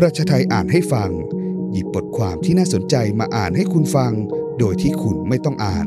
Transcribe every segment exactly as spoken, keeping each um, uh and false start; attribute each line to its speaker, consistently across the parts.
Speaker 1: ประชาไทยอ่านให้ฟังหยิบบทความที่น่าสนใจมาอ่านให้คุณฟังโดยที่คุณไม่ต้องอ่าน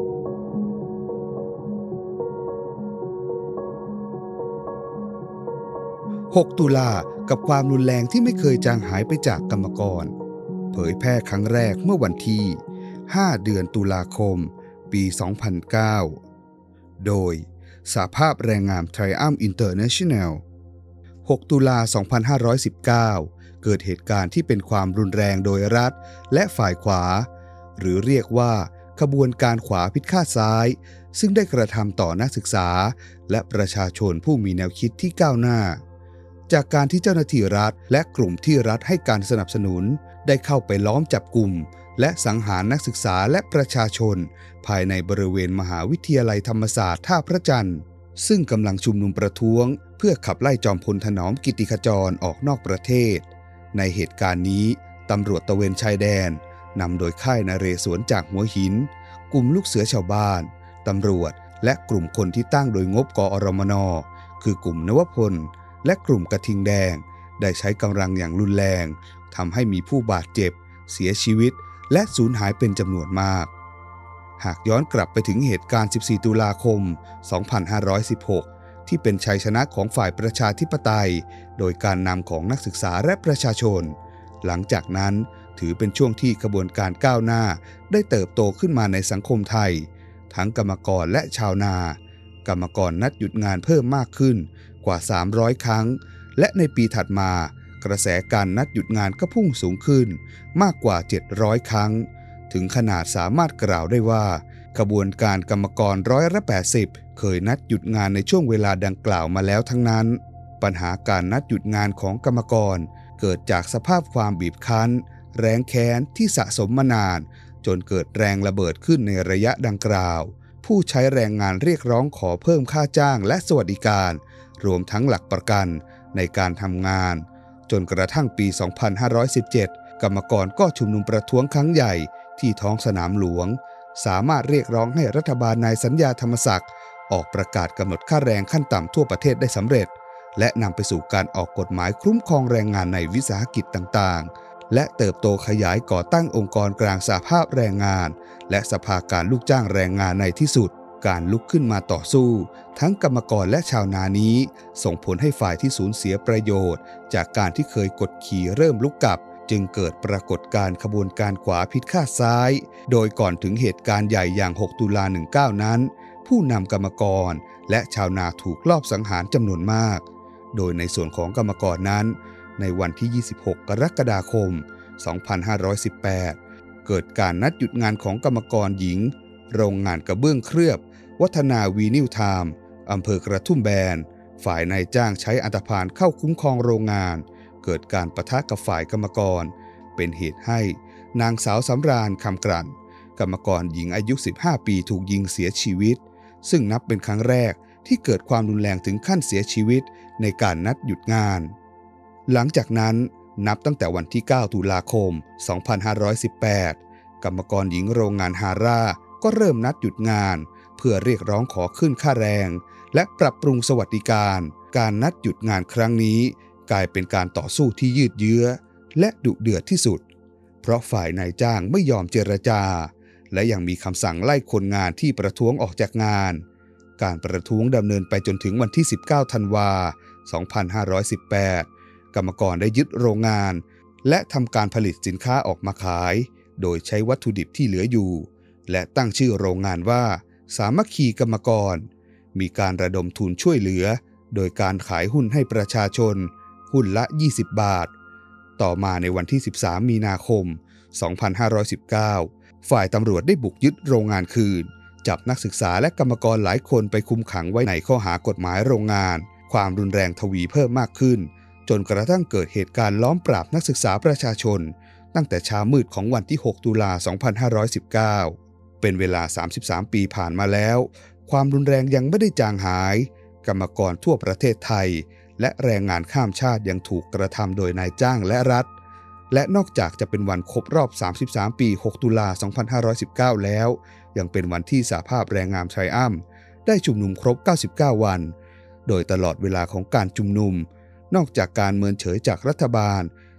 Speaker 1: หกตุลากับความรุนแรงที่ไม่เคยจางหายไปจากกรรมกรเผยแพร่ครั้งแรกเมื่อวันที่ห้าเดือนตุลาคมปีสองพันเก้าโดยสหภาพแรงงาน Triumph International หกตุลาสองพันห้าร้อยสิบเก้าเกิดเหตุการณ์ที่เป็นความรุนแรงโดยรัฐและฝ่ายขวาหรือเรียกว่าขบวนการขวาพิฆาตซ้ายซึ่งได้กระทำต่อนักศึกษาและประชาชนผู้มีแนวคิดที่ก้าวหน้าจากการที่เจ้าหน้าที่รัฐและกลุ่มที่รัฐให้การสนับสนุนได้เข้าไปล้อมจับกลุ่มและสังหารนักศึกษาและประชาชนภายในบริเวณมหาวิทยาลัยธรรมศาสตร์ท่าพระจันทร์ซึ่งกำลังชุมนุมประท้วงเพื่อขับไล่จอมพลถนอมกิติขจรออกนอกประเทศในเหตุการณ์นี้ตำรวจตระเวนชายแดนนำโดยค่ายนเรศวรจากหัวหินกลุ่มลูกเสือชาวบ้านตำรวจและกลุ่มคนที่ตั้งโดยงบกอรมนคือกลุ่มนวพลและกลุ่มกระทิงแดงได้ใช้กำลังอย่างรุนแรงทำให้มีผู้บาดเจ็บเสียชีวิตและสูญหายเป็นจำนวนมากหากย้อนกลับไปถึงเหตุการณ์สิบสี่ตุลาคมสองพันห้าร้อยสิบหกที่เป็นชัยชนะของฝ่ายประชาธิปไตยโดยการนำของนักศึกษาและประชาชนหลังจากนั้นถือเป็นช่วงที่ขบวนการก้าวหน้าได้เติบโตขึ้นมาในสังคมไทยทั้งกรรมกรและชาวนากรรมกรนัดหยุดงานเพิ่มมากขึ้นกว่าสามร้อยครั้งและในปีถัดมากระแสการนัดหยุดงานก็พุ่งสูงขึ้นมากกว่าเจ็ดร้อยครั้งถึงขนาดสามารถกล่าวได้ว่าขบวนการกรรมกรร้อยละแปดสิบเคยนัดหยุดงานในช่วงเวลาดังกล่าวมาแล้วทั้งนั้นปัญหาการนัดหยุดงานของกรรมกรเกิดจากสภาพความบีบคั้นแรงแค้นที่สะสมมานานจนเกิดแรงระเบิดขึ้นในระยะดังกล่าวผู้ใช้แรงงานเรียกร้องขอเพิ่มค่าจ้างและสวัสดิการรวมทั้งหลักประกันในการทำงานจนกระทั่งปีสองพันห้าร้อยสิบเจ็ดกรรมกรก็ชุมนุมประท้วงครั้งใหญ่ที่ท้องสนามหลวงสามารถเรียกร้องให้รัฐบาลนายสัญญาธรรมศักดิ์ออกประกาศกำหนดค่าแรงขั้นต่ำทั่วประเทศได้สำเร็จและนำไปสู่การออกกฎหมายคุ้มครองแรงงานในวิสาหกิจต่างๆและเติบโตขยายก่อตั้งองค์กรกลางสหภาพแรงงานและสภาการลูกจ้างแรงงานในที่สุดการลุกขึ้นมาต่อสู้ทั้งกรรมกรและชาวนานี้ส่งผลให้ฝ่ายที่สูญเสียประโยชน์จากการที่เคยกดขี่เริ่มลุกกลับจึงเกิดปรากฏการณ์ขบวนการขวาพิฆาตซ้ายโดยก่อนถึงเหตุการณ์ใหญ่อย่างหกตุลาสิบเก้านั้นผู้นำกรรมกรและชาวนาถูกลอบสังหารจำนวนมากโดยในส่วนของกรรมกรนั้นในวันที่ยี่สิบหกกรกฎาคมสองพันห้าร้อยสิบแปดเกิดการนัดหยุดงานของกรรมกรหญิงโรงงานกระเบื้องเคลือบวัฒนาวีนิวไทม์อำเภอกระทุ่มแบนฝ่ายนายจ้างใช้อันธพาลเข้าคุ้มครองโรงงานเกิดการปะทะกับฝ่ายกรรมกรเป็นเหตุให้นางสาวสำราญคำกลั่นกรรมกรหญิงอายุสิบห้าปีถูกยิงเสียชีวิตซึ่งนับเป็นครั้งแรกที่เกิดความรุนแรงถึงขั้นเสียชีวิตในการนัดหยุดงานหลังจากนั้นนับตั้งแต่วันที่เก้าตุลาคมสองพันห้าร้อยสิบแปดกรรมกรหญิงโรงงานฮาร่าก็เริ่มนัดหยุดงานเพื่อเรียกร้องขอขึ้นค่าแรงและปรับปรุงสวัสดิการการนัดหยุดงานครั้งนี้กลายเป็นการต่อสู้ที่ยืดเยื้อและดุเดือดที่สุดเพราะฝ่ายนายจ้างไม่ยอมเจรจาและยังมีคำสั่งไล่คนงานที่ประท้วงออกจากงานการประท้วงดำเนินไปจนถึงวันที่สิบเก้าธันวาคมสองพันห้าร้อยสิบแปดกรรมกรได้ยึดโรงงานและทำการผลิตสินค้าออกมาขายโดยใช้วัตถุดิบที่เหลืออยู่และตั้งชื่อโรงงานว่าสามัคคีกรรมกรมีการระดมทุนช่วยเหลือโดยการขายหุ้นให้ประชาชนหุ้นละยี่สิบบาทต่อมาในวันที่สิบสามมีนาคมสองพันห้าร้อยสิบเก้าฝ่ายตำรวจได้บุกยึดโรงงานคืนจับนักศึกษาและกรรมกรหลายคนไปคุมขังไว้ในข้อหากฎหมายโรงงานความรุนแรงทวีเพิ่มมากขึ้นจนกระทั่งเกิดเหตุการณ์ล้อมปราบนักศึกษาประชาชนตั้งแต่เช้ามืดของวันที่หกตุลาสองพันห้าร้อยสิบเก้าเป็นเวลาสามสิบสามปีผ่านมาแล้วความรุนแรงยังไม่ได้จางหายกรรมกรทั่วประเทศไทยและแรงงานข้ามชาติยังถูกกระทำโดยนายจ้างและรัฐและนอกจากจะเป็นวันครบรอบสามสิบสามปีหกตุลาสองพันห้าร้อยสิบเก้าแล้วยังเป็นวันที่สหภาพแรงงานไทรอัมได้ชุมนุมครบเก้าสิบเก้าวันโดยตลอดเวลาของการชุมนุมนอกจากการเมินเฉยจากรัฐบาล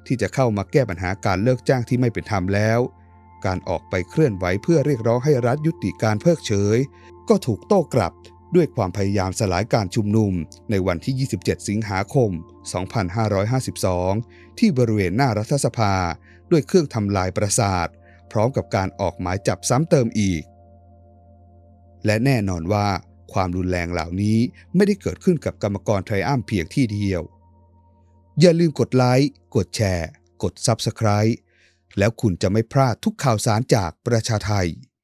Speaker 1: ที่จะเข้ามาแก้ปัญหาการเลิกจ้างที่ไม่เป็นธรรมแล้วการออกไปเคลื่อนไหวเพื่อเรียกร้องให้รัฐยุติการเพิกเฉยก็ถูกโต้กลับด้วยความพยายามสลายการชุมนุมในวันที่ยี่สิบเจ็ดสิงหาคมสองพันห้าร้อยห้าสิบสองที่บริเวณหน้ารัฐสภาด้วยเครื่องทำลายประสาทพร้อมกับการออกหมายจับซ้ำเติมอีกและแน่นอนว่าความรุนแรงเหล่านี้ไม่ได้เกิดขึ้นกับกรรมกรไทรอัมเพียงที่เดียวอย่าลืมกดไลค์กดแชร์กด ซับสไครบ์ แล้วคุณจะไม่พลาดทุกข่าวสารจากประชาไท